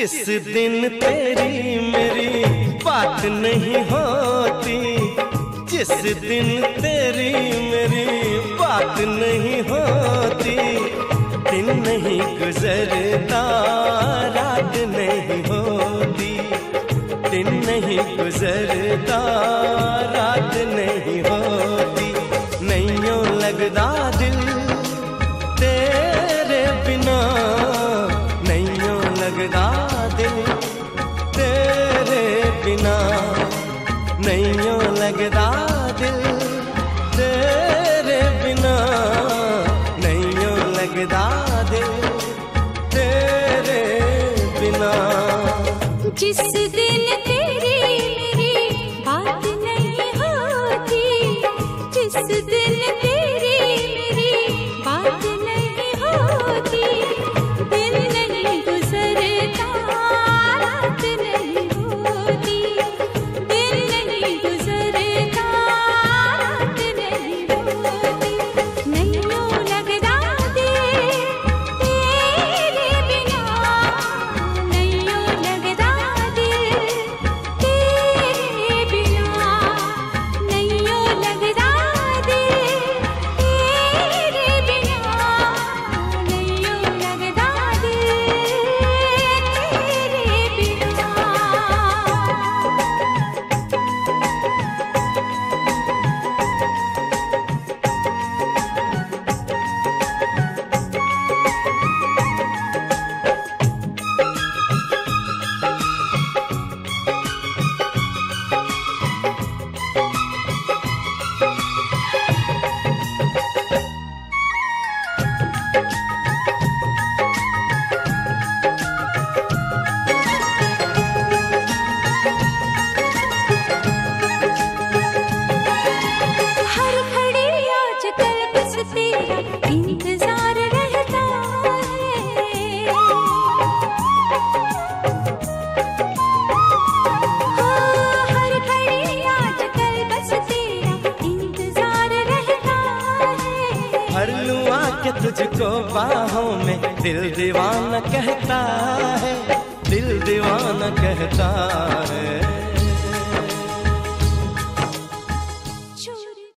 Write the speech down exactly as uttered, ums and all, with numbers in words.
जिस दिन तेरी मेरी बात नहीं होती, जिस दिन तेरी मेरी बात नहीं होती, दिन नहीं गुजरता रात नहीं होती, दिन नहीं गुजरता रात नहीं होती। नहीं यूं लगदा दिल तेरे बिना, नहीं यूं लगदा दिल तेरे बिना, नहीं यूं लगदा दिल तेरे बिना, नहीं यूं लगदा दिल तेरे बिना। जिस दिन तेरी मेरी बात नहीं होती, जिस दिन तेरी मेरी बात नहीं होती, दिन नहीं गुजरता रात नहीं होती, दिन नहीं गुजरता रात नहीं होती। नहीं यूं लगदा दिल तेरे बिना, नहीं यूं लगदा दिल तेरे बिना, नहीं यूं लगदा दिल तेरे बिना, नहीं यूं लगदा दिल तेरे बिना। हर घड़ी आजकल बस तेरा इंतजार रहता है, हाँ हर घड़ी आजकल बस तेरा इंतजार रहता है। भर लूं आके तुझको बाहों में, दिल दीवाना कहता है, दिल दीवाना कहता